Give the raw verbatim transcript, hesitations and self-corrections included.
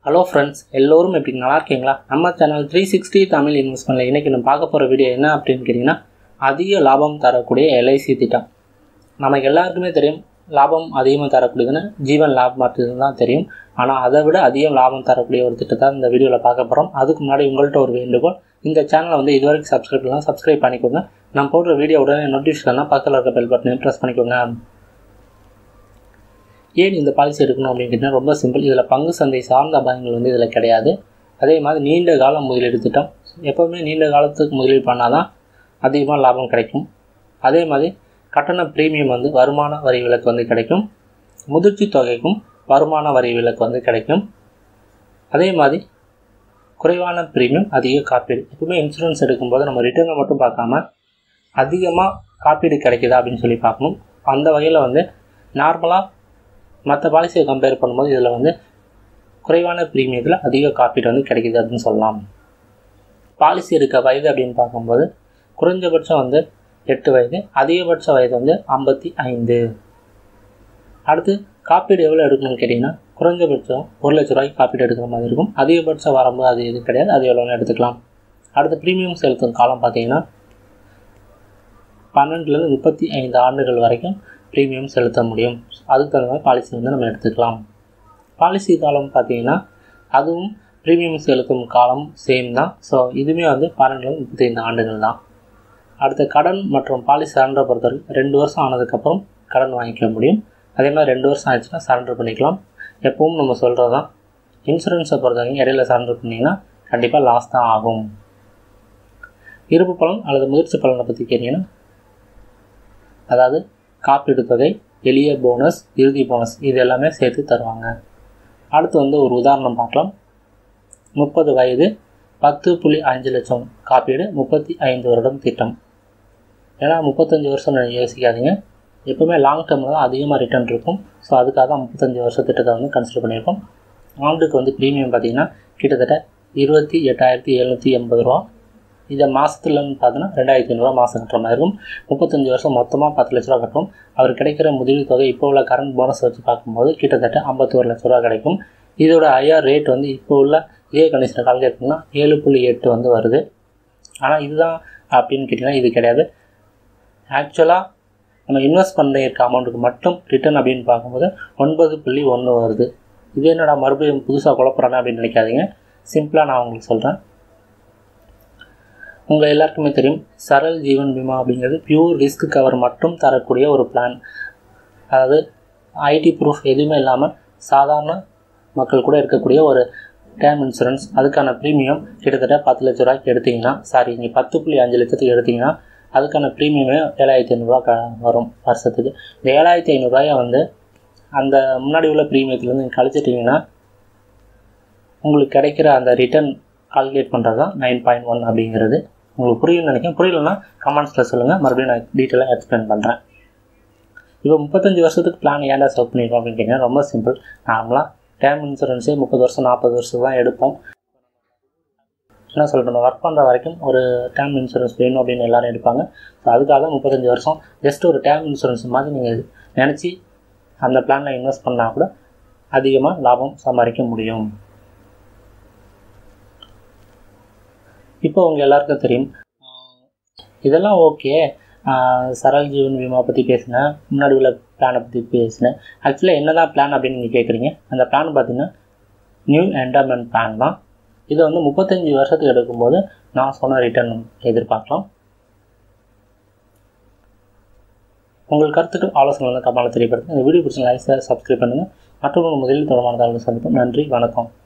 Hello friends, எல்லோரும் எப்படி நல்லா இருக்கீங்களா? நம்ம சேனல் த்ரீ சிக்ஸ்டி தமிழ் இன்வெஸ்ட்மெண்ட்டில் இன்றைக்கி நம்ம பார்க்க போகிற வீடியோ என்ன அப்படின்னு கேட்டிங்கன்னா, அதிக லாபம் தரக்கூடிய எல்ஐசி திட்டம். நமக்கு எல்லாருக்குமே தெரியும், லாபம் அதிகமாக தரக்கூடியதுன்னு ஜீவன் லாப் மாற்றுறது தான் தெரியும். ஆனால் அதை விட அதிகம் லாபம் தரக்கூடிய ஒரு திட்டத்தை இந்த வீடியோவில் பார்க்க போகிறோம். அதுக்கு முன்னாடி உங்கள்கிட்ட ஒரு வேண்டுகோள், இந்த சேனலை வந்து இது வரைக்கும் சப்ஸ்கிரைப் பண்ணலாம், சப்ஸ்கிரைப் பண்ணிக்கோங்க. நம்ம போடுற வீடியோ உடனே நோட்டிஃபிகேஷனாக பக்கத்தில் இருக்க பெல் பட்டனையும் ப்ரெஸ் பண்ணிக்கோங்க. ஏன் இந்த பாலிசி எடுக்கணும் அப்படின்னு கேட்டிங்கன்னா, ரொம்ப சிம்பிள். இதில் பங்கு சந்தை சார்ந்த அபாயங்கள் வந்து இதில் கிடையாது. அதே மாதிரி நீண்ட கால முதலீடு திட்டம். எப்போவுமே நீண்ட காலத்துக்கு முதலீடு பண்ணால் தான் அதிகமாக லாபம் கிடைக்கும். அதே மாதிரி கட்டண ப்ரீமியம் வந்து வருமான வரி விலக்கு வந்து கிடைக்கும். முதிர்ச்சி தொகைக்கும் வருமான வரி விலக்கு வந்து கிடைக்கும். அதே மாதிரி குறைவான ப்ரீமியம், அதிக காப்பீடு. எப்பவுமே இன்சூரன்ஸ் எடுக்கும்போது நம்ம ரிட்டர்னை மட்டும் பார்க்காம அதிகமாக காப்பீடு கிடைக்குதா அப்படின்னு சொல்லி பார்க்கணும். அந்த வகையில் வந்து நார்மலாக மற்ற பாலிசியை கம்பேர் பண்ணும்போது இதில் வந்து குறைவான ப்ரீமியத்தில் அதிக காப்பீடு வந்து கிடைக்கிது அப்படின்னு சொல்லலாம். பாலிசி எடுக்க வயது அப்படின்னு பார்க்கும்போது குறைஞ்சபட்சம் வந்து எட்டு வயது, அதிகபட்ச வயது வந்து ஐம்பத்தி ஐந்து. அடுத்து காப்பீடு எவ்வளோ எடுக்கணும்னு கேட்டிங்கன்னா, குறைஞ்சபட்சம் ஒரு லட்ச ரூபாய்க்கு காப்பீடு எடுக்கிற மாதிரி இருக்கும். அதிகபட்ச வரம்பு அது எது கிடையாது, அது எவ்வளோன்னு எடுத்துக்கலாம். அடுத்து ப்ரீமியம் செலுத்தும் காலம் பார்த்தீங்கன்னா பன்னெண்டுலேருந்து முப்பத்தி ஐந்து ஆண்டுகள் வரைக்கும் ப்ரீமியம் செலுத்த முடியும். அதுக்கு தகுந்த மாதிரி பாலிசி வந்து நம்ம எடுத்துக்கலாம். பாலிசி காலம் பார்த்திங்கன்னா அதுவும் ப்ரீமியம் செலுத்தும் காலம் சேம் தான். ஸோ இதுவுமே வந்து பன்னெண்டுலேருந்து முப்பத்தி ஐந்து ஆண்டுகள் தான். அடுத்த கடன் மற்றும் பாலிசி சரண்டரை பொறுத்தவரைக்கும் ரெண்டு வருஷம் ஆனதுக்கப்புறம் கடன் வாங்கிக்க முடியும். அதே மாதிரி ரெண்டு வருஷம் ஆயிடுச்சுன்னா சரண்டர் பண்ணிக்கலாம். எப்பவும் நம்ம சொல்கிறது தான், இன்சூரன்ஸை பொறுத்தவரைக்கும் இடையில சரண்டர் பண்ணிங்கன்னா கண்டிப்பாக லாஸ் தான் ஆகும். இருப்பு பலன் அல்லது முதிர்ச்சி பலனை பற்றி கேட்டிங்கன்னா, அதாவது காப்பீடு தொகை, எளிய போனஸ், இறுதி போனஸ், இது எல்லாமே சேர்த்து தருவாங்க. அடுத்து வந்து ஒரு உதாரணம் பார்க்கலாம். முப்பது வயது, பத்து புள்ளி அஞ்சு லட்சம் காப்பீடு, முப்பத்தி ஐந்து வருடம் திட்டம். ஏன்னா முப்பத்தஞ்சு வருஷம் யோசிக்காதீங்க, எப்போவுமே லாங் டேர்மில் தான் அதிகமாக ரிட்டர்ன் இருக்கும். ஸோ அதுக்காக தான் முப்பத்தஞ்சு வருஷ திட்டத்தை வந்து கன்சிடர் பண்ணியிருக்கோம். ஆண்டுக்கு வந்து ப்ரீமியம் பார்த்திங்கன்னா கிட்டத்தட்ட இருபத்தி எட்டாயிரத்தி எழுநூற்றி எண்பது ரூபா. இதை மாதத்துலன்னு பார்த்தோன்னா ரெண்டாயிரத்தி ஐநூறுரூவா மாதம் கட்டுற மாதிரி இருக்கும். முப்பத்தஞ்சு வருஷம் மொத்தமாக பத்து லட்ச ரூபா கட்டும். அவர் கிடைக்கிற முதலீடு தொகை இப்போ உள்ள கரண்ட் போனஸ் வச்சு பார்க்கும்போது கிட்டத்தட்ட ஐம்பத்தி ஒரு லட்ச ரூபா கிடைக்கும். இதோட ஐஆர் ரேட் வந்து இப்போ உள்ள இதே கண்டிஷனை கால்குலேட் பண்ணால் ஏழு புள்ளி எட்டு வந்து வருது. ஆனால் இதுதான் அப்படின்னு கேட்டிங்கன்னா இது கிடையாது. ஆக்சுவலாக நம்ம இன்வெஸ்ட் பண்ணிருக்க அமௌண்ட்டுக்கு மட்டும் ரிட்டர்ன் அப்படின்னு பார்க்கும்போது ஒன்பது புள்ளி ஒன்று வருது. இது என்னடா மறுபடியும் புதுசாக குழப்பறானே அப்படின்னு நினைக்காதீங்க. சிம்பிளாக நான் உங்களுக்கு சொல்கிறேன். உங்கள் எல்லாருக்குமே தெரியும், சரல் ஜீவன் பீமா அப்படிங்கிறது பியூர் ரிஸ்க் கவர் மட்டும் தரக்கூடிய ஒரு பிளான். அதாவது ஐடி ப்ரூஃப் எதுவுமே இல்லாமல் சாதாரண மக்கள் கூட இருக்கக்கூடிய ஒரு டேர்ம் இன்சூரன்ஸ். அதுக்கான ப்ரீமியம் கிட்டத்தட்ட பத்து லட்ச ரூபாய்க்கு எடுத்திங்கன்னா, சாரி நீங்கள் பத்து புள்ளி அஞ்சு லட்சத்துக்கு எடுத்திங்கன்னா அதுக்கான ப்ரீமியமே ஏழாயிரத்தி ஐநூறுரூவா க வரும் வருஷத்துக்கு. இந்த ஏழாயிரத்தி ஐநூறுரூவாயை வந்து அந்த முன்னாடி உள்ள ப்ரீமியத்துலேருந்து நீங்கள் கழிச்சிட்டிங்கன்னா உங்களுக்கு கிடைக்கிற அந்த ரிட்டர்ன் கால்குலேட் பண்ணுறது தான் நைன் பாயிண்ட் ஒன் அப்படிங்கிறது. உங்களுக்கு புரியும்னு நினைக்கிறேன். புரியலன்னா கமெண்ட்ஸில் சொல்லுங்கள், மறுபடியும் நான் டீட்டெயிலாக எக்ஸ்பிளைன் பண்ணுறேன். இப்போ முப்பத்தஞ்சு வருஷத்துக்கு பிளான் ஏன்டா செலக்ட் பண்ணியிருக்கோம் அப்படின்னு கேட்டிங்கன்னா, ரொம்ப சிம்பிள். நார்மலாக டேர்ம் இன்சூரன்ஸே முப்பது வருஷம் நாற்பது வருஷத்துக்கு தான் எடுப்போம். என்ன சொல்கிறோம், ஒர்க் பண்ணுற வரைக்கும் ஒரு டேர்ம் இன்சூரன்ஸ் வேணும் அப்படின்னு எல்லோரும் எடுப்பாங்க. ஸோ அதுக்காக முப்பத்தஞ்சு வருஷம் ஜஸ்ட் ஒரு டேர்ம் இன்சூரன்ஸ் மாதிரி நீங்கள் நினச்சி அந்த பிளானில் இன்வெஸ்ட் பண்ணால் கூட அதிகமாக லாபம் சம்பாதிக்க முடியும். இப்போ உங்கள் எல்லாருக்கும் தெரியும், இதெல்லாம் ஓகே, சரல் ஜீவன் பீமா பற்றி பேசினேன், முன்னாடி உள்ள பிளானை பற்றி பேசினேன். ஆக்சுவலாக என்ன தான் பிளான் அப்படின்னு நீங்கள் கேட்குறீங்க. அந்த பிளான் பார்த்தீங்கன்னா நியூ என்டர்மெண்ட் பிளான் தான். இதை வந்து முப்பத்தஞ்சு வருஷத்துக்கு எடுக்கும்போது நான் சொன்ன ரிட்டர்ன் எதிர்பார்க்கலாம். உங்கள் கருத்துக்கள் ஆலோசனை கமெண்ட்ல தெரியப்படுத்துங்க. இந்த வீடியோ பிடிச்ச லைக், ஷேர், சப்ஸ்கிரைப் பண்ணுங்கள். மற்றொரு முதலில் தொடர்பான தகவல் சந்திப்போம். நன்றி, வணக்கம்.